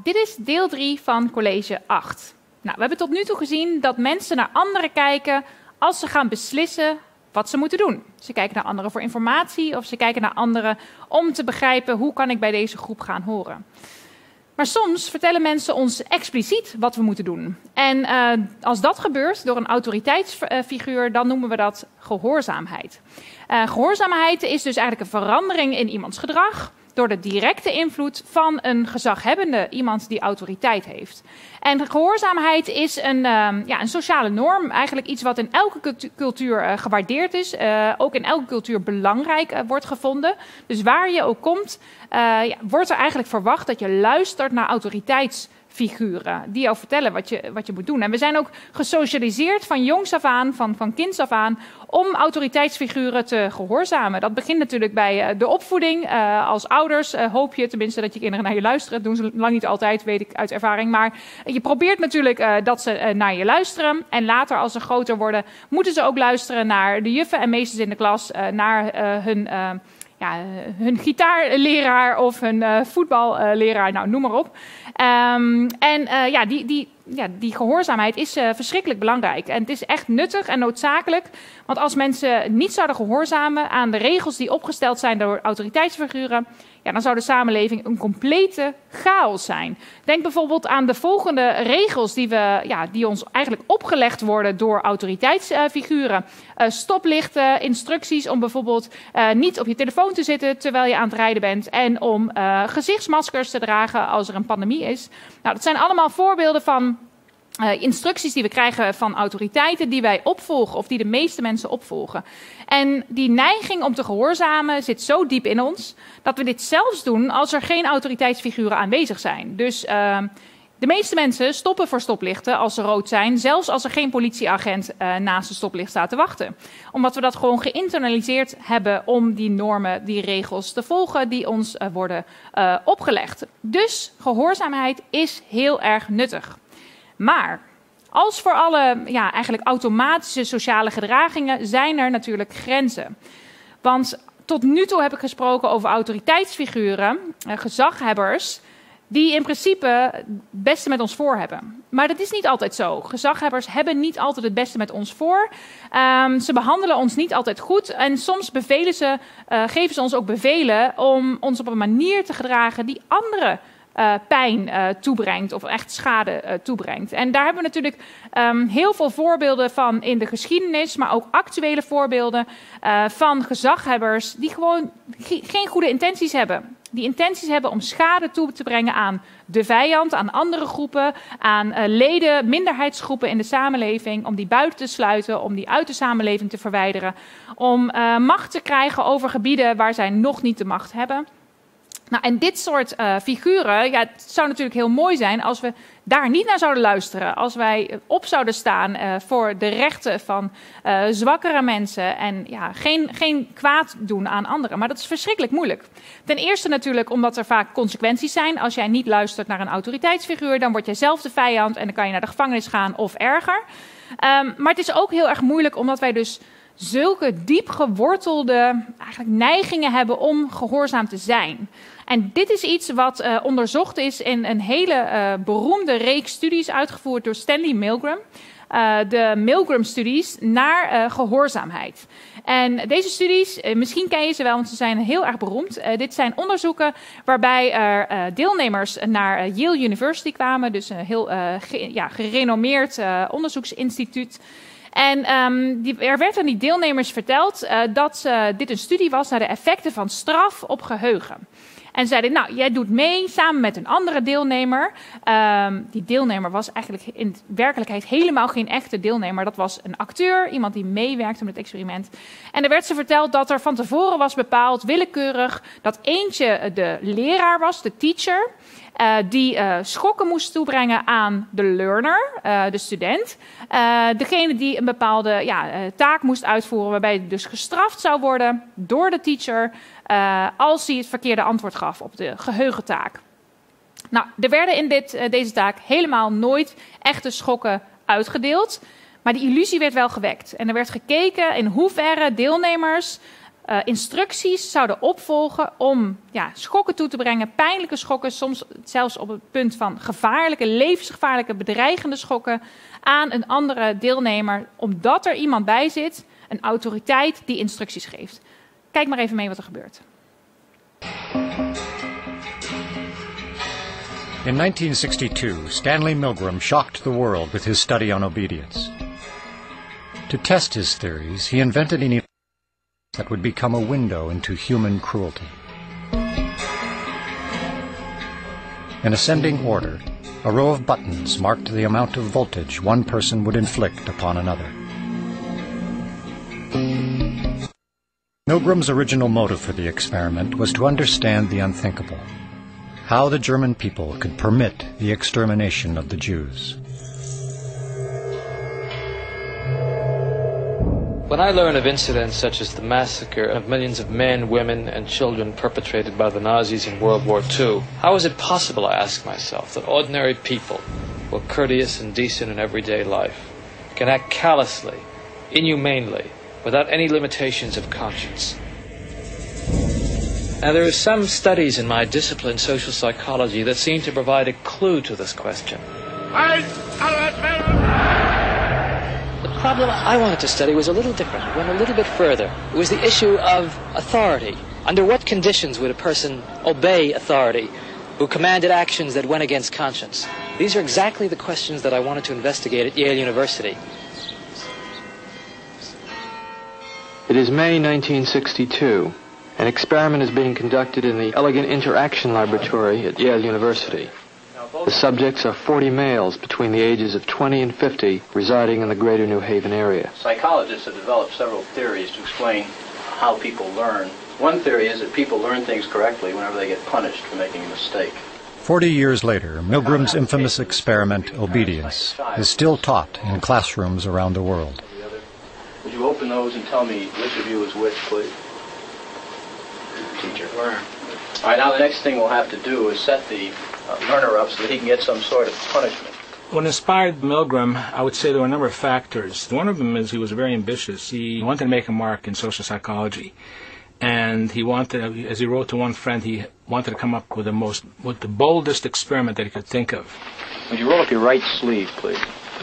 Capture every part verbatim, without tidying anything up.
Dit is deel drie van college acht. Nou, we hebben tot nu toe gezien dat mensen naar anderen kijken als ze gaan beslissen wat ze moeten doen. Ze kijken naar anderen voor informatie of ze kijken naar anderen om te begrijpen hoe kan ik bij deze groep gaan horen. Maar soms vertellen mensen ons expliciet wat we moeten doen. En uh, als dat gebeurt door een autoriteitsfiguur, dan noemen we dat gehoorzaamheid. Uh, gehoorzaamheid is dus eigenlijk een verandering in iemands gedrag door de directe invloed van een gezaghebbende, iemand die autoriteit heeft. En gehoorzaamheid is een, uh, ja, een sociale norm, eigenlijk iets wat in elke cultuur uh, gewaardeerd is, uh, ook in elke cultuur belangrijk uh, wordt gevonden. Dus waar je ook komt, uh, ja, wordt er eigenlijk verwacht dat je luistert naar autoriteitsfiguren die jou vertellen wat je, wat je moet doen. En we zijn ook gesocialiseerd van jongs af aan, van, van kinds af aan, om autoriteitsfiguren te gehoorzamen. Dat begint natuurlijk bij uh, de opvoeding. Uh, als ouders uh, hoop je tenminste dat je kinderen naar je luisteren. Dat doen ze lang niet altijd, weet ik uit ervaring. Maar je probeert natuurlijk uh, dat ze uh, naar je luisteren. En later, als ze groter worden, moeten ze ook luisteren naar de juffen en meesters in de klas, uh, naar uh, hun... Uh, Ja, hun gitaarleraar of hun uh, voetballeraar, nou noem maar op. Um, en uh, ja, die, die, ja, die gehoorzaamheid is uh, verschrikkelijk belangrijk. En het is echt nuttig en noodzakelijk. Want als mensen niet zouden gehoorzamen aan de regels die opgesteld zijn door autoriteitsfiguren, ja, dan zou de samenleving een complete chaos zijn. Denk bijvoorbeeld aan de volgende regels die, we, ja, die ons eigenlijk opgelegd worden door autoriteitsfiguren. Uh, stoplichten, instructies om bijvoorbeeld uh, niet op je telefoon te zitten terwijl je aan het rijden bent. En om uh, gezichtsmaskers te dragen als er een pandemie is. Nou, dat zijn allemaal voorbeelden van Uh, instructies die we krijgen van autoriteiten die wij opvolgen of die de meeste mensen opvolgen. En die neiging om te gehoorzamen zit zo diep in ons dat we dit zelfs doen als er geen autoriteitsfiguren aanwezig zijn. Dus uh, de meeste mensen stoppen voor stoplichten als ze rood zijn, zelfs als er geen politieagent uh, naast de stoplicht staat te wachten. Omdat we dat gewoon geïnternaliseerd hebben om die normen, die regels te volgen die ons uh, worden uh, opgelegd. Dus gehoorzaamheid is heel erg nuttig. Maar als voor alle ja, eigenlijk automatische sociale gedragingen zijn er natuurlijk grenzen. Want tot nu toe heb ik gesproken over autoriteitsfiguren, eh, gezaghebbers, die in principe het beste met ons voor hebben. Maar dat is niet altijd zo. Gezaghebbers hebben niet altijd het beste met ons voor. Um, ze behandelen ons niet altijd goed. En soms bevelen ze, uh, geven ze ons ook bevelen om ons op een manier te gedragen die anderen Uh, pijn uh, toebrengt of echt schade uh, toebrengt. En daar hebben we natuurlijk um, heel veel voorbeelden van in de geschiedenis, maar ook actuele voorbeelden uh, van gezaghebbers die gewoon ge- geen goede intenties hebben. Die intenties hebben om schade toe te brengen aan de vijand, aan andere groepen, aan uh, leden, minderheidsgroepen in de samenleving, om die buiten te sluiten, om die uit de samenleving te verwijderen, om uh, macht te krijgen over gebieden waar zij nog niet de macht hebben. Nou, en dit soort uh, figuren, ja, het zou natuurlijk heel mooi zijn als we daar niet naar zouden luisteren. Als wij op zouden staan uh, voor de rechten van uh, zwakkere mensen en ja, geen, geen kwaad doen aan anderen. Maar dat is verschrikkelijk moeilijk. Ten eerste natuurlijk omdat er vaak consequenties zijn. Als jij niet luistert naar een autoriteitsfiguur, dan word jij zelf de vijand en dan kan je naar de gevangenis gaan of erger. Um, maar het is ook heel erg moeilijk omdat wij dus zulke diep gewortelde eigenlijk neigingen hebben om gehoorzaam te zijn. En dit is iets wat uh, onderzocht is in een hele uh, beroemde reeks studies uitgevoerd door Stanley Milgram. Uh, de Milgram-studies naar uh, gehoorzaamheid. En deze studies, uh, misschien ken je ze wel, want ze zijn heel erg beroemd. Uh, dit zijn onderzoeken waarbij er uh, deelnemers naar uh, Yale University kwamen. Dus een heel uh, ge- ja, gerenommeerd uh, onderzoeksinstituut. En um, die, er werd aan die deelnemers verteld uh, dat uh, dit een studie was naar de effecten van straf op geheugen. En zeiden, nou, jij doet mee samen met een andere deelnemer. Um, die deelnemer was eigenlijk in werkelijkheid helemaal geen echte deelnemer. Dat was een acteur, iemand die meewerkte met het experiment. En er werd ze verteld dat er van tevoren was bepaald, willekeurig, dat eentje de leraar was, de teacher, Uh, die uh, schokken moest toebrengen aan de learner, uh, de student. Uh, degene die een bepaalde ja, uh, taak moest uitvoeren, waarbij hij dus gestraft zou worden door de teacher uh, als hij het verkeerde antwoord gaf op de geheugentaak. Nou, er werden in dit, uh, deze taak helemaal nooit echte schokken uitgedeeld, maar die illusie werd wel gewekt. En er werd gekeken in hoeverre deelnemers uh, instructies zouden opvolgen om ja, schokken toe te brengen, pijnlijke schokken, soms zelfs op het punt van gevaarlijke, levensgevaarlijke, bedreigende schokken aan een andere deelnemer, omdat er iemand bij zit, een autoriteit die instructies geeft. Kijk maar even mee wat er gebeurt. In nineteen sixty-two, Stanley Milgram shocked the world with his study on obedience. To test his theories, he invented an event that would become a window into human cruelty. In ascending order, a row of buttons marked the amount of voltage one person would inflict upon another. Milgram's original motive for the experiment was to understand the unthinkable, how the German people could permit the extermination of the Jews. When I learn of incidents such as the massacre of millions of men, women, and children perpetrated by the Nazis in World War Two, how is it possible, I ask myself, that ordinary people, who are courteous and decent in everyday life, can act callously, inhumanely, without any limitations of conscience? Now, there are some studies in my discipline, social psychology, that seem to provide a clue to this question. The problem I wanted to study was a little different. It went a little bit further. It was the issue of authority. Under what conditions would a person obey authority who commanded actions that went against conscience? These are exactly the questions that I wanted to investigate at Yale University. It is May nineteen sixty-two. An experiment is being conducted in the Elegant Interaction Laboratory at Yale University. The subjects are forty males between the ages of twenty and fifty residing in the greater New Haven area. Psychologists have developed several theories to explain how people learn. One theory is that people learn things correctly whenever they get punished for making a mistake. Forty years later, Milgram's infamous experiment, obedience, is still taught in classrooms around the world. Would you open those and tell me which of you is which, please? Teacher. Learn. All right, now the next thing we'll have to do is set the uh, learner up so that he can get some sort of punishment. What inspired Milgram, I would say there were a number of factors. One of them is he was very ambitious. He wanted to make a mark in social psychology. And he wanted, as he wrote to one friend, he wanted to come up with the most, with the boldest experiment that he could think of. Would you roll up your right sleeve, please?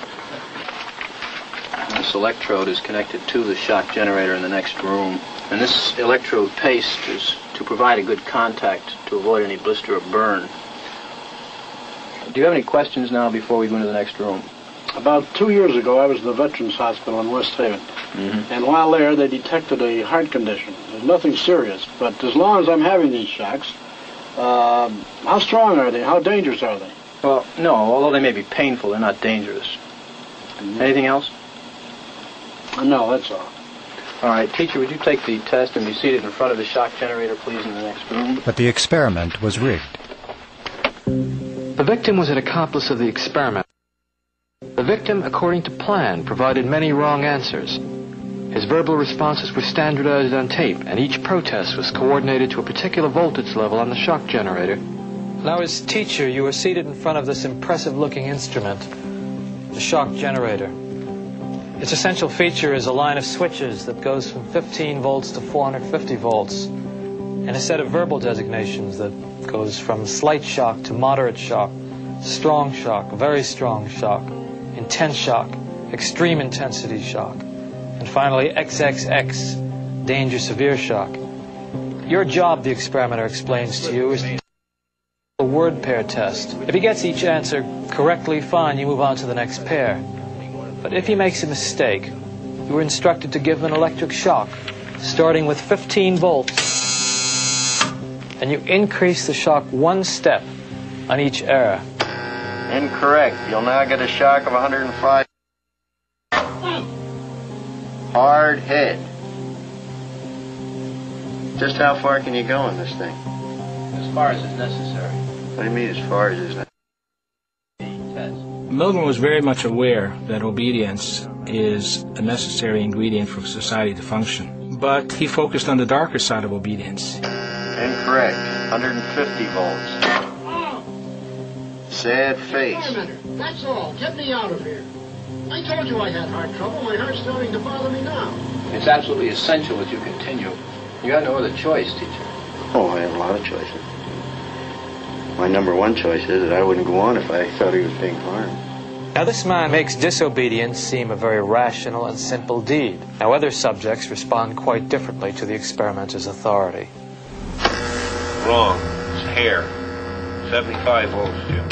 This electrode is connected to the shock generator in the next room. And this electrode paste is to provide a good contact to avoid any blister or burn. Do you have any questions now before we go into the next room? About two years ago, I was at the Veterans Hospital in West Haven. Mm-hmm. And while there, they detected a heart condition. There's nothing serious, but as long as I'm having these shocks, uh, how strong are they? How dangerous are they? Well, no, although they may be painful, they're not dangerous. Mm-hmm. Anything else? Uh, no, that's all. All right, teacher, would you take the test and be seated in front of the shock generator, please, in the next room? But the experiment was rigged. The victim was an accomplice of the experiment. The victim, according to plan, provided many wrong answers. His verbal responses were standardized on tape, and each protest was coordinated to a particular voltage level on the shock generator. Now, as teacher, you were seated in front of this impressive-looking instrument, the shock generator. Its essential feature is a line of switches that goes from fifteen volts to four hundred fifty volts, and a set of verbal designations that goes from slight shock to moderate shock, strong shock, very strong shock, intense shock, extreme intensity shock, and finally X X X, danger severe shock. Your job, the experimenter explains to you, is a word pair test. If he gets each answer correctly, fine, you move on to the next pair. But if he makes a mistake, you were instructed to give him an electric shock, starting with fifteen volts, and you increase the shock one step on each error. Incorrect. You'll now get a shock of one hundred five. Hard head. Just how far can you go in this thing? As far as is necessary. What do you mean, as far as is necessary? Milgram was very much aware that obedience is a necessary ingredient for society to function. But he focused on the darker side of obedience. Incorrect. one hundred fifty volts. Sad face. Wait a minute. That's all. Get me out of here. I told you I had heart trouble. My heart's starting to bother me now. It's absolutely essential that you continue. You had no other choice, teacher. Oh, I had a lot of choices. My number one choice is that I wouldn't go on if I thought he was being harmed. Now this man makes disobedience seem a very rational and simple deed. Now other subjects respond quite differently to the experimenter's authority. Wrong. It's hair. seventy-five volts, Jim.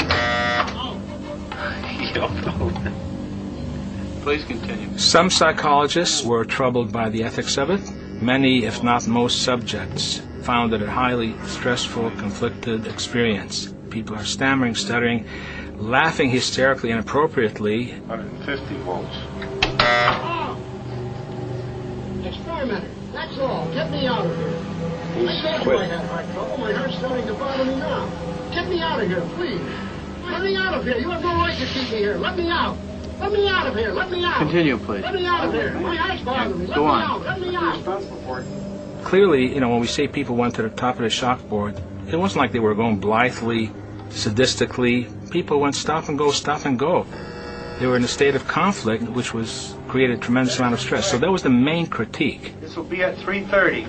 You don't know. Please continue. Some psychologists were troubled by the ethics of it. Many, if not most subjects, found it a highly stressful, conflicted experience. People are stammering, stuttering, laughing hysterically, inappropriately. one hundred fifty volts. Oh. Experimenter, that's all. Get me out of here. I told you I had heart trouble. My heart's starting to bother me now. Get me out of here, please. Let me out of here. You have no right to keep me here. Let me out. Let me out of here. Let me out. Continue, please. Let me out of here. My heart's bothering me. Let Go me on. out. Let me out. Clearly, you know, when we say people went to the top of the chalkboard, it wasn't like they were going blithely, sadistically. People went stop and go, stop and go. They were in a state of conflict, which was created a tremendous amount of stress. So that was the main critique. This will be at three thirty.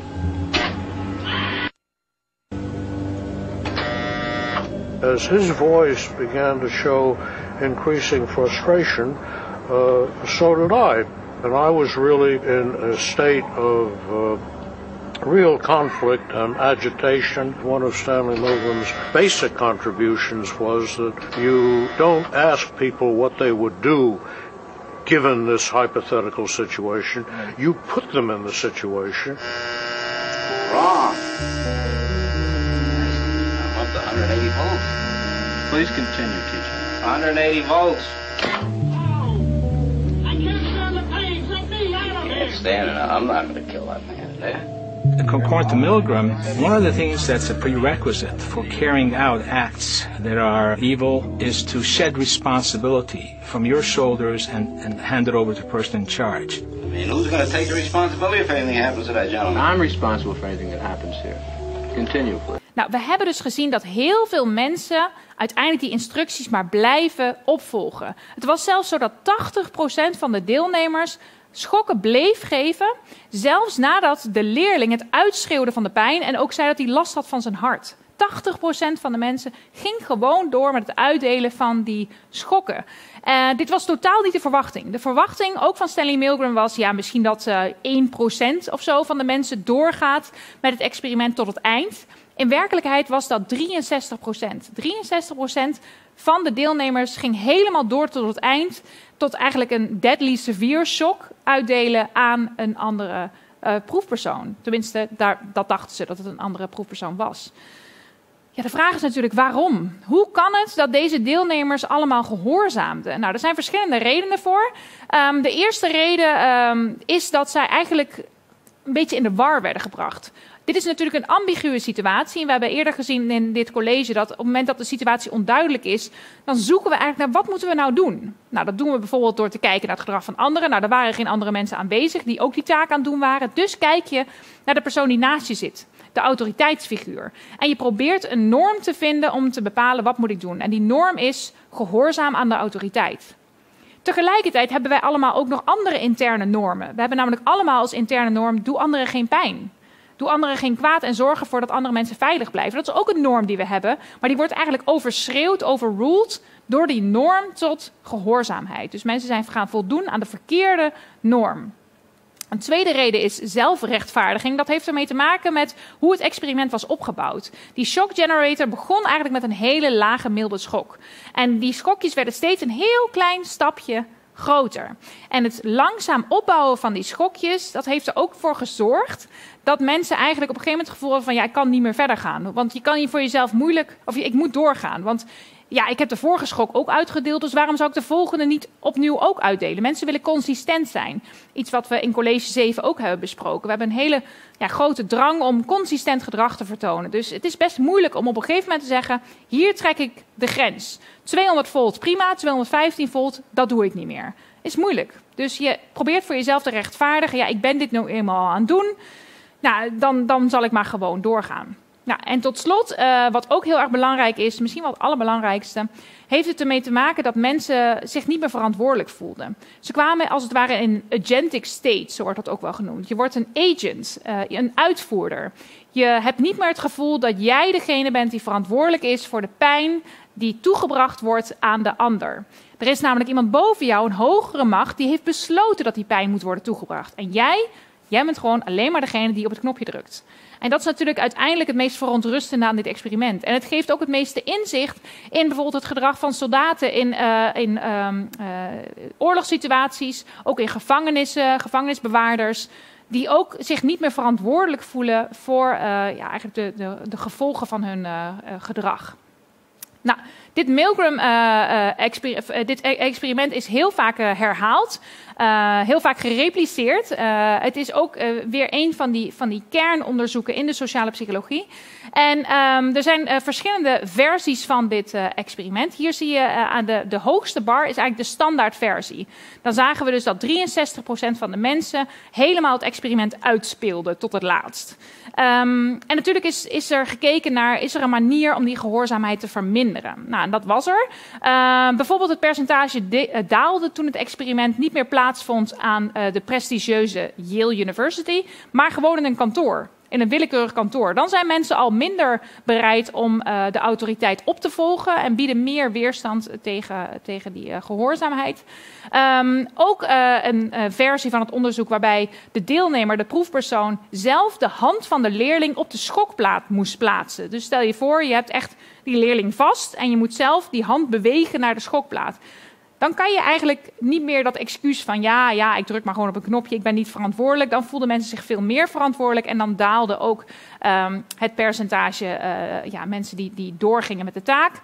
As his voice began to show increasing frustration, uh, so did I. And I was really in a state of uh, real conflict and agitation. One of Stanley Milgram's basic contributions was that you don't ask people what they would do given this hypothetical situation. You put them in the situation. Wrong. I'm up to one hundred eighty volts. Please continue, teacher. one hundred eighty volts. I can't stand the pain. Let me out of here. Can't stand it. I'm not going to kill that man there. According to Milgram, one of the things that's a prerequisite for carrying out acts that are evil is to shed responsibility from your shoulders and, and hand it over to the person in charge. I mean, who's going to take the responsibility if anything happens to that gentleman? I'm responsible for anything that happens here. Continue, please. Nou, we hebben dus gezien dat heel veel mensen uiteindelijk die instructies maar blijven opvolgen. Het was zelfs zo dat tachtig procent van de deelnemers schokken bleef geven, zelfs nadat de leerling het uitschreeuwde van de pijn en ook zei dat hij last had van zijn hart. tachtig procent van de mensen ging gewoon door met het uitdelen van die schokken. Uh, dit was totaal niet de verwachting. De verwachting ook van Stanley Milgram was ja, misschien dat uh, één procent of zo van de mensen doorgaat met het experiment tot het eind. In werkelijkheid was dat drieënzestig procent. drieënzestig procent van de deelnemers ging helemaal door tot het eind, tot eigenlijk een deadly severe shock uitdelen aan een andere uh, proefpersoon. Tenminste, daar, dat dachten ze, dat het een andere proefpersoon was. Ja, de vraag is natuurlijk waarom? Hoe kan het dat deze deelnemers allemaal gehoorzaamden? Nou, er zijn verschillende redenen voor. Um, de eerste reden um, is dat zij eigenlijk een beetje in de war werden gebracht. Dit is natuurlijk een ambiguë situatie. En we hebben eerder gezien in dit college dat op het moment dat de situatie onduidelijk is, dan zoeken we eigenlijk naar wat moeten we nou doen? Nou, dat doen we bijvoorbeeld door te kijken naar het gedrag van anderen. Nou, er waren geen andere mensen aanwezig die ook die taak aan het doen waren. Dus kijk je naar de persoon die naast je zit, de autoriteitsfiguur. En je probeert een norm te vinden om te bepalen wat moet ik doen. En die norm is gehoorzaam aan de autoriteit. Tegelijkertijd hebben wij allemaal ook nog andere interne normen. We hebben namelijk allemaal als interne norm, doe anderen geen pijn. Doe anderen geen kwaad en zorg ervoor dat andere mensen veilig blijven. Dat is ook een norm die we hebben, maar die wordt eigenlijk overschreeuwd, overruled door die norm tot gehoorzaamheid. Dus mensen zijn gaan voldoen aan de verkeerde norm. Een tweede reden is zelfrechtvaardiging. Dat heeft ermee te maken met hoe het experiment was opgebouwd. Die shock generator begon eigenlijk met een hele lage milde schok. En die schokjes werden steeds een heel klein stapje groter. En het langzaam opbouwen van die schokjes, dat heeft er ook voor gezorgd dat mensen eigenlijk op een gegeven moment het gevoel hadden van ja, ik kan niet meer verder gaan. Want je kan hier voor jezelf moeilijk, of ik moet doorgaan. Want ja, ik heb de vorige schok ook uitgedeeld, dus waarom zou ik de volgende niet opnieuw ook uitdelen? Mensen willen consistent zijn. Iets wat we in college zeven ook hebben besproken. We hebben een hele ja, grote drang om consistent gedrag te vertonen. Dus het is best moeilijk om op een gegeven moment te zeggen, hier trek ik de grens. tweehonderd volt prima, tweehonderdvijftien volt, dat doe ik niet meer. Is moeilijk. Dus je probeert voor jezelf te rechtvaardigen, ja, ik ben dit nou eenmaal aan het doen. Nou, dan, dan zal ik maar gewoon doorgaan. Nou, en tot slot, uh, wat ook heel erg belangrijk is, misschien wel het allerbelangrijkste, heeft het ermee te maken dat mensen zich niet meer verantwoordelijk voelden. Ze kwamen als het ware in een agentic state, zo wordt dat ook wel genoemd. Je wordt een agent, uh, een uitvoerder. Je hebt niet meer het gevoel dat jij degene bent die verantwoordelijk is voor de pijn die toegebracht wordt aan de ander. Er is namelijk iemand boven jou, een hogere macht, die heeft besloten dat die pijn moet worden toegebracht. En jij, jij bent gewoon alleen maar degene die op het knopje drukt. En dat is natuurlijk uiteindelijk het meest verontrustende aan dit experiment. En het geeft ook het meeste inzicht in bijvoorbeeld het gedrag van soldaten in, uh, in um, uh, oorlogssituaties, ook in gevangenissen, gevangenisbewaarders, die ook zich niet meer verantwoordelijk voelen voor uh, ja, eigenlijk de, de, de gevolgen van hun uh, uh, gedrag. Nou, dit Milgram uh, uh, exper uh, dit experiment is heel vaak uh, herhaald, uh, heel vaak gerepliceerd. Uh, het is ook uh, weer een van die, van die kernonderzoeken in de sociale psychologie. En um, er zijn uh, verschillende versies van dit uh, experiment. Hier zie je uh, aan de, de hoogste bar is eigenlijk de standaardversie. Dan zagen we dus dat drieënzestig procent van de mensen helemaal het experiment uitspeelde tot het laatst. Um, en natuurlijk is, is er gekeken naar, is er een manier om die gehoorzaamheid te verminderen? Nou, en dat was er. Uh, bijvoorbeeld het percentage de, uh, daalde toen het experiment niet meer plaatsvond aan uh, de prestigieuze Yale University, maar gewoon in een kantoor. In een willekeurig kantoor. Dan zijn mensen al minder bereid om uh, de autoriteit op te volgen en bieden meer weerstand tegen, tegen die uh, gehoorzaamheid. Um, ook uh, een uh, versie van het onderzoek waarbij de deelnemer, de proefpersoon, zelf de hand van de leerling op de schokplaat moest plaatsen. Dus stel je voor, je hebt echt die leerling vast en je moet zelf die hand bewegen naar de schokplaat. Dan kan je eigenlijk niet meer dat excuus van ja, ja, ik druk maar gewoon op een knopje, ik ben niet verantwoordelijk. Dan voelden mensen zich veel meer verantwoordelijk en dan daalde ook um, het percentage uh, ja, mensen die, die doorgingen met de taak.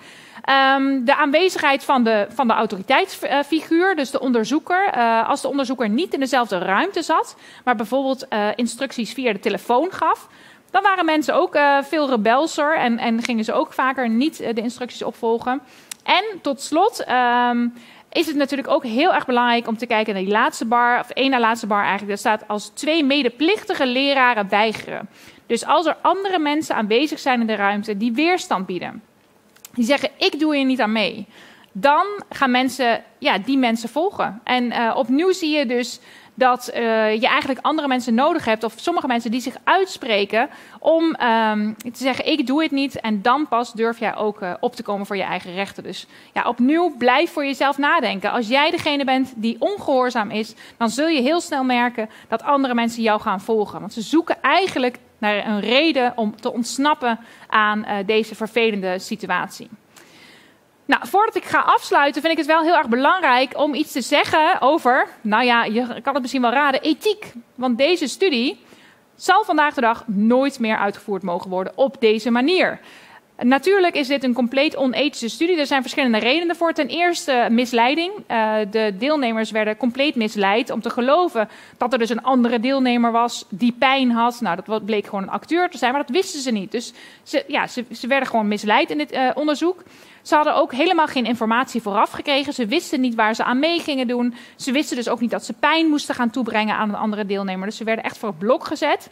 Um, de aanwezigheid van de, van de autoriteitsfiguur, dus de onderzoeker. Uh, als de onderzoeker niet in dezelfde ruimte zat, maar bijvoorbeeld uh, instructies via de telefoon gaf, dan waren mensen ook uh, veel rebelser en, en gingen ze ook vaker niet uh, de instructies opvolgen. En tot slot um, is het natuurlijk ook heel erg belangrijk om te kijken naar die laatste bar, of één na laatste bar eigenlijk. Daar staat als twee medeplichtige leraren weigeren. Dus als er andere mensen aanwezig zijn in de ruimte die weerstand bieden, die zeggen ik doe hier niet aan mee, dan gaan mensen ja, die mensen volgen. En uh, opnieuw zie je dus dat uh, je eigenlijk andere mensen nodig hebt, of sommige mensen die zich uitspreken om um, te zeggen ik doe het niet en dan pas durf jij ook uh, op te komen voor je eigen rechten. Dus ja, opnieuw blijf voor jezelf nadenken. Als jij degene bent die ongehoorzaam is, dan zul je heel snel merken dat andere mensen jou gaan volgen. Want ze zoeken eigenlijk naar een reden om te ontsnappen aan uh, deze vervelende situatie. Nou, voordat ik ga afsluiten vind ik het wel heel erg belangrijk om iets te zeggen over, nou ja, je kan het misschien wel raden, ethiek. Want deze studie zal vandaag de dag nooit meer uitgevoerd mogen worden op deze manier. Natuurlijk is dit een compleet onethische studie. Er zijn verschillende redenen voor. Ten eerste misleiding. Uh, de deelnemers werden compleet misleid om te geloven dat er dus een andere deelnemer was die pijn had. Nou, dat bleek gewoon een acteur te zijn, maar dat wisten ze niet. Dus ze, ja, ze, ze werden gewoon misleid in dit uh, onderzoek. Ze hadden ook helemaal geen informatie vooraf gekregen. Ze wisten niet waar ze aan mee gingen doen. Ze wisten dus ook niet dat ze pijn moesten gaan toebrengen aan een andere deelnemer. Dus ze werden echt voor het blok gezet.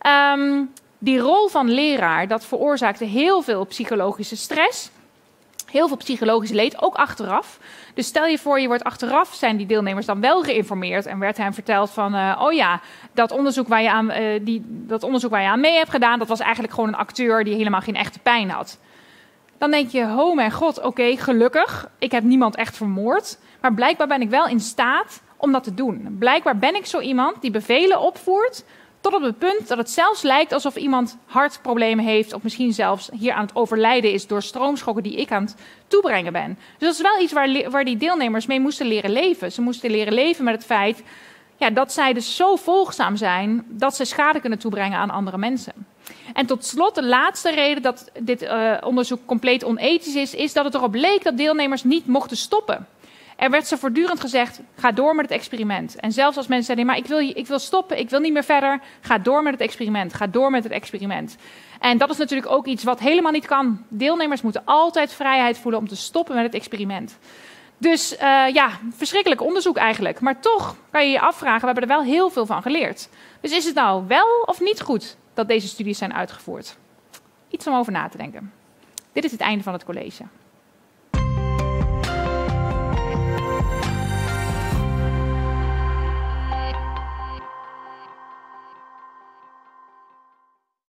Um, die rol van leraar, dat veroorzaakte heel veel psychologische stress. Heel veel psychologisch leed, ook achteraf. Dus stel je voor, je wordt achteraf, zijn die deelnemers dan wel geïnformeerd en werd hen verteld van, uh, oh ja, dat onderzoek, waar je aan, uh, die, dat onderzoek waar je aan mee hebt gedaan, dat was eigenlijk gewoon een acteur die helemaal geen echte pijn had. Dan denk je, oh mijn god, oké, okay, gelukkig, ik heb niemand echt vermoord. Maar blijkbaar ben ik wel in staat om dat te doen. Blijkbaar ben ik zo iemand die bevelen opvoert tot op het punt dat het zelfs lijkt alsof iemand hartproblemen heeft of misschien zelfs hier aan het overlijden is door stroomschokken die ik aan het toebrengen ben. Dus dat is wel iets waar, waar die deelnemers mee moesten leren leven. Ze moesten leren leven met het feit ja, dat zij dus zo volgzaam zijn dat ze schade kunnen toebrengen aan andere mensen. En tot slot, de laatste reden dat dit uh, onderzoek compleet onethisch is, is dat het erop leek dat deelnemers niet mochten stoppen. Er werd ze voortdurend gezegd, ga door met het experiment. En zelfs als mensen zeiden, maar ik wil, ik wil stoppen, ik wil niet meer verder, ga door met het experiment, ga door met het experiment. En dat is natuurlijk ook iets wat helemaal niet kan. Deelnemers moeten altijd vrijheid voelen om te stoppen met het experiment. Dus uh, ja, verschrikkelijk onderzoek eigenlijk. Maar toch kan je je afvragen, we hebben er wel heel veel van geleerd. Dus is het nou wel of niet goed dat deze studies zijn uitgevoerd? Iets om over na te denken. Dit is het einde van het college.